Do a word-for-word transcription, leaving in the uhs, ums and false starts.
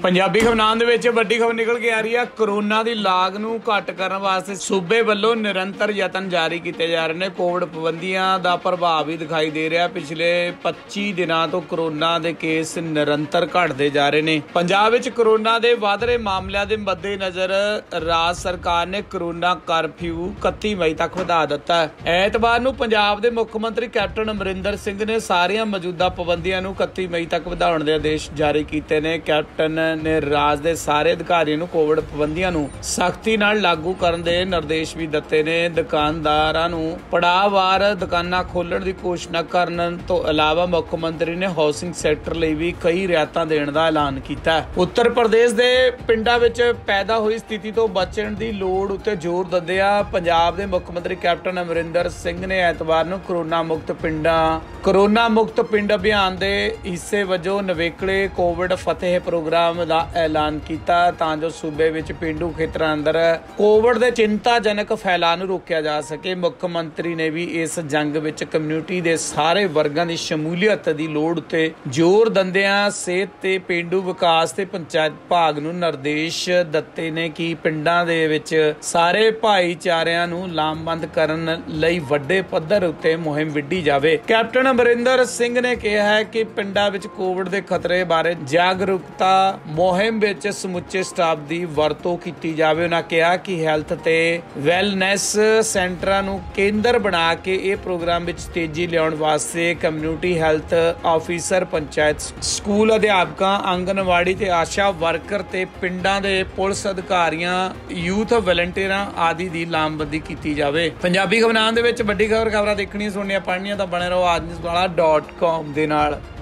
पंजाबी खबरां दे विच वड्डी खबर निकल के आ रही है। कोरोना की लाग नूं घट करन वास्ते सूबे वल्लों निरंतर यतन जारी किए जा रहे हैं। कोविड पाबंदियां दा प्रभाव भी दिखाई दे रहा। पिछले पच्ची दिनों तो कोरोना के केस निरंतर घटते जा रहे हैं। पंजाब विच कोरोना के वध रहे मामलों के मद्देनज़र राज सरकार ने कोरोना करफ्यू इकत्ती मई तक वधा दिता है। ऐतवार नूं पंजाब के मुख मंत्री कैप्टन अमरिंदर सिंह ने सारियां मौजूदा पाबंदियां नूं इकत्ती मई तक वधाउण दे आदेश जारी किए ने। कैप्टन ने राज दे सारे अधिकारियों नूं कोविड पाबंदियां नूं सख्ती नाल लागू करन दे निर्देश भी दिते ने। दुकानदारां नूं पड़ावार दुकानां खोलण दी घोषणा करन तो इलावा मुख मंत्री ने हाउसिंग सैक्टर लई भी कई रियायतां देण दा ऐलान कीता। उत्तर प्रदेश दे पिंडां विच पैदा हुई स्थिति तो बचण दी लोड़ उत्ते जोर दिंदिआं पंजाब दे मुख मंत्री कैप्टन अमरिंदर सिंह ने ऐतवार नूं कोरोना मुक्त पिंडां कोरोना मुक्त पिंड अभियान दे हिस्से वजों नवेकले कोविड फतेह प्रोग्राम दा ऐलान किया तां जो सूबे विच पेंडू खेतरां अंदर कोविड दे चिंताजनक फैलाव नूं रोकिया जा सके। मुख मंत्री ने भी इस जंग विच कम्यूनिटी दे सारे वर्गां दी शमूलियत दी लोड़ उत्ते जोर दिंदिआं सेहत ते पेंडू विकास ते पंचायत विभाग नूं निर्देश दित्ते ने कि पिंडां दे विच सारे भाईचारिਆਂ नूं लामबंद करन लई वड्डे पੱਧਰ उत्ते मुहिम विढ़ी जावे। कैप्टन अमरिंदर सिंह ने कहा है कि पिंडां विच कोविड दे खतरे बारे जागरूकता मुहिम विच समुचे स्टाफ की वरतों की जाए। उन्होंने कहा कि हैल्थ ते वैलनैस सेंटरां नूं केंद्र बना के ये प्रोग्राम विच तेजी लियाउण वास्ते community health officer panchayat school अध्यापकां आंगनवाड़ी ते आशा वर्कर ते पिंडां दे पुलिस अधिकारियां यूथ वलंटियरां आदि की लामबंदी की जाए। पंजाबी खबरां दे विच वड्डी खबर खबरां देखणियां सुणनियां पढ़नियां तां बने रहो आज न्यूज़ वाला डॉट कॉम दे नाल।